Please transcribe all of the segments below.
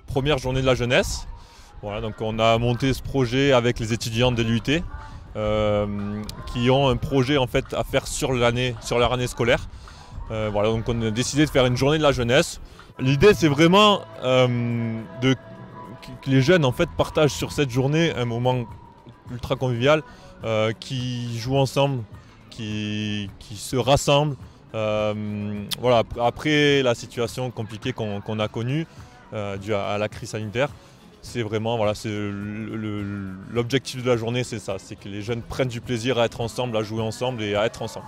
première journée de la jeunesse. Voilà, donc on a monté ce projet avec les étudiants de l'UT qui ont un projet en fait à faire sur leur année scolaire. Voilà, donc on a décidé de faire une journée de la jeunesse. L'idée c'est vraiment que les jeunes en fait partagent sur cette journée un moment ultra convivial, qui jouent ensemble, qui se rassemblent. Voilà, après la situation compliquée qu'on a connue due à la crise sanitaire, c'est vraiment voilà, l'objectif de la journée, c'est ça, c'est que les jeunes prennent du plaisir à être ensemble, à jouer ensemble et à être ensemble.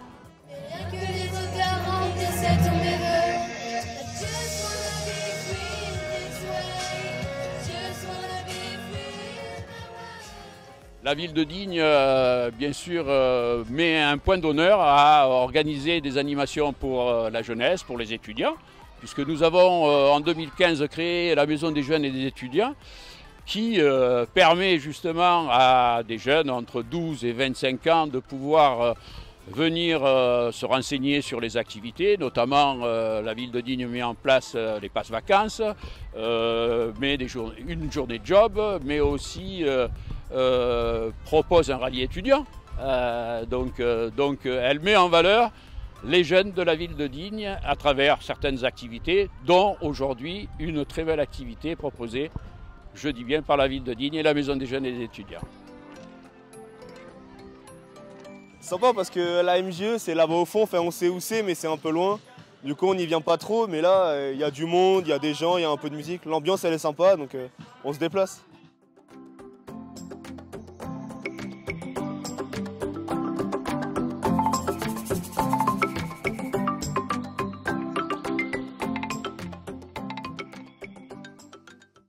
La ville de Digne, bien sûr, met un point d'honneur à organiser des animations pour la jeunesse, pour les étudiants, puisque nous avons en 2015 créé la Maison des jeunes et des étudiants, qui permet justement à des jeunes entre 12 et 25 ans de pouvoir venir se renseigner sur les activités, notamment la ville de Digne met en place les passes vacances, une journée de job, mais aussi propose un rallye étudiant. Donc elle met en valeur les jeunes de la ville de Digne à travers certaines activités, dont aujourd'hui une très belle activité proposée, je dis bien, par la ville de Digne et la Maison des jeunes et des étudiants. Sympa parce que la MJE c'est là-bas au fond, enfin, on sait où c'est mais c'est un peu loin. Du coup on n'y vient pas trop, mais là il y a du monde, il y a des gens, il y a un peu de musique. L'ambiance elle est sympa donc on se déplace.